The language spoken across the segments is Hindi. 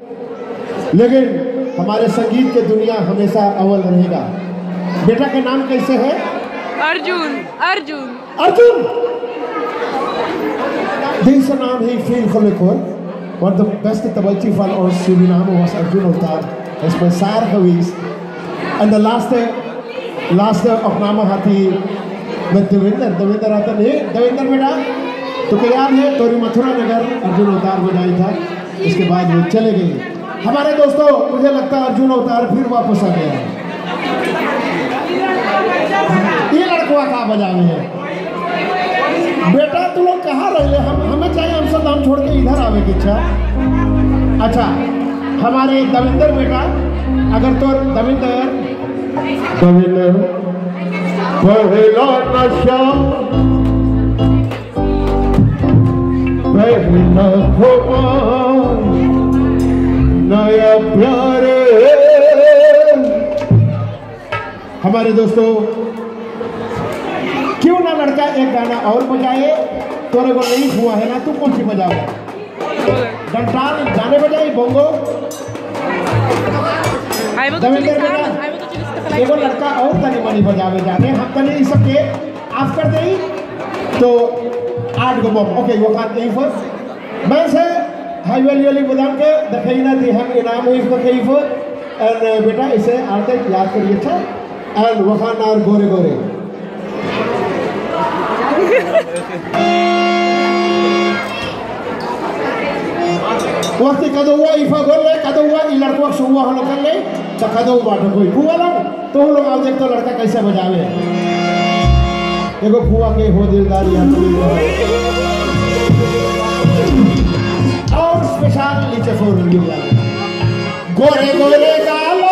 लेकिन हमारे संगीत के दुनिया हमेशा अव्वल रहेगा। बेटा का नाम कैसे है? Arjun. Arjun. Arjun! Deze naam heeft veel geluk hoor. Want de beste tabeltje van ons Suriname was Arjun Otar. Hij is mijn saar geweest. En de laatste opname had hij met Devinder. Devinder had nee, Devinder बेटा तो क्या याद है तोरी मथुरा नगर अर्जुन अवतार बजाई था। इसके बाद वो चले गए। हमारे दोस्तों मुझे लगता है अर्जुन अवतार फिर वापस आ गया। ये लड़का कहाँ बजावे है? बेटा तुम लोग कहाँ रहे? हमें चाहिए हम सब नाम छोड़ के इधर आवे की इच्छा। अच्छा हमारे दविंदर बेटा अगर तो दविंदर पहला नशा पहला खुमार नया प्यार। हमारे दोस्तों क्यों ना लड़का एक गाना और बजाए? तोरे को नहीं हुआ है ना, तू कौन सी बजाओ? डंटाल गाने बजाई बोंगो। एगो लड़का और तनी मनी बजावे जाने हम तनी इस सबके ऑफ कर दे तो 8 गो बम। ओके वो कान कहीं पर मैं से हाईवेली वाली बदाम के दखई ना दी हम इनाम है इसको कहीं पर। और बेटा इसे आते याद करिए अच्छा। और वखान और गोरे गोरे वक्त कदो हुआ इफा गोल ले कदो हुआ इ लड़का सुवा हम लोग कर ले तो कदो बाटो कोई फुआ लोग तो हम लोग आओ देख तो लड़का कैसे बजावे। एगो फुआ के हो दिलदार याद और स्पेशल नीचे फोर लिया गोरे गोरे गालो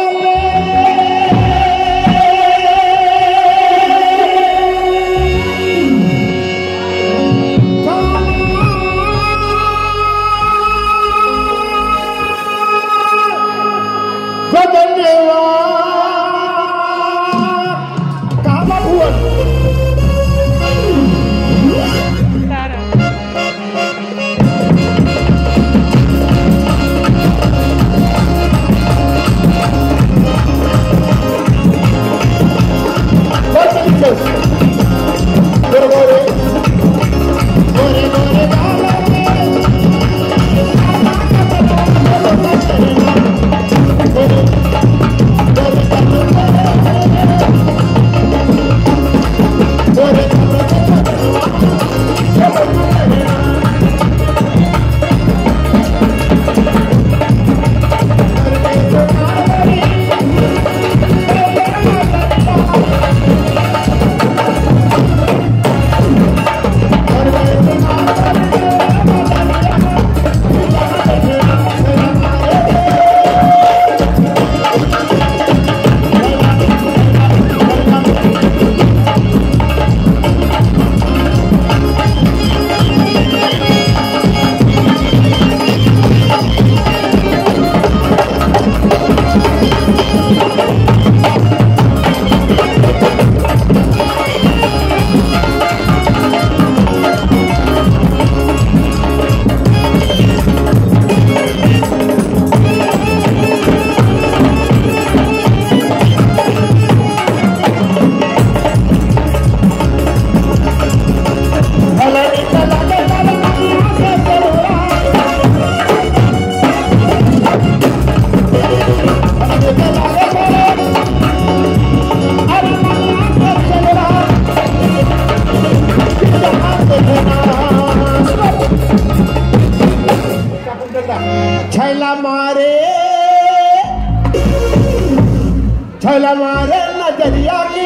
छला मारे नजरिया की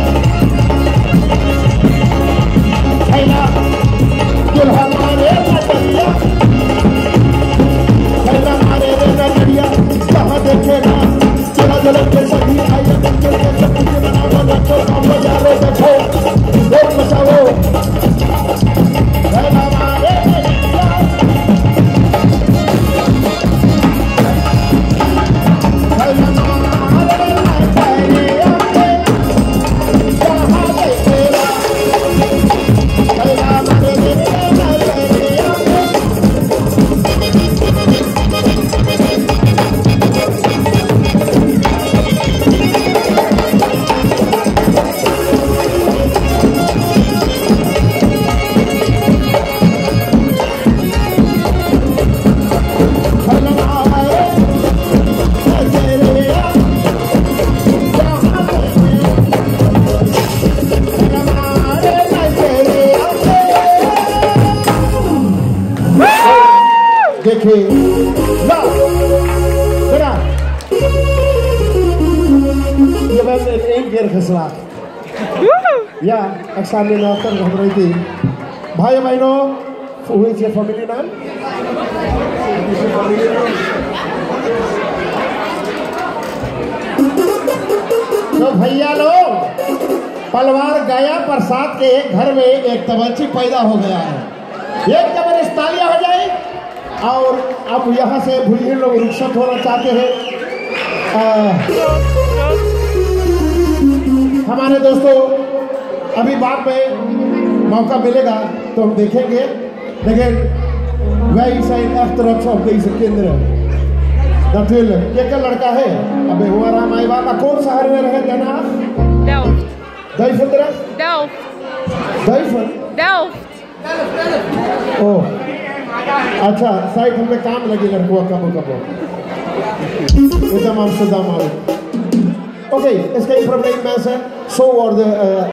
हमारे King. Nou, daarna. Je bent in 1 keer geslaagd. Ja, ik sta nu nog terug op de team. Bhai Bhaiano, hoe is je familienaam? तो भैया लोग, पलवार गायाप्रसाद के घर में एक तबलची पैदा हो गया है। एक जबरदस्त तालियां हो जाए। और अब यहाँ से भूलिए लोग रुखसत होना चाहते हैं। हमारे दोस्तों, अभी बाद में मौका मिलेगा तो हम देखेंगे, लेकिन wij zijn echt trots op deze kinderen. Natuurlijk, ये क्या लड़का है? अबे हुआ राम आई बाबा, कौन सा हरवेर है? Den Haag? Delft. Duivendrecht? Delft. Duiven? Delft. ओह, अच्छा, साइड हमें काम लगी लड़कुआ कबो कबो। एकदम Amsterdam out. Oké, es geen probleem mensen. Zo worden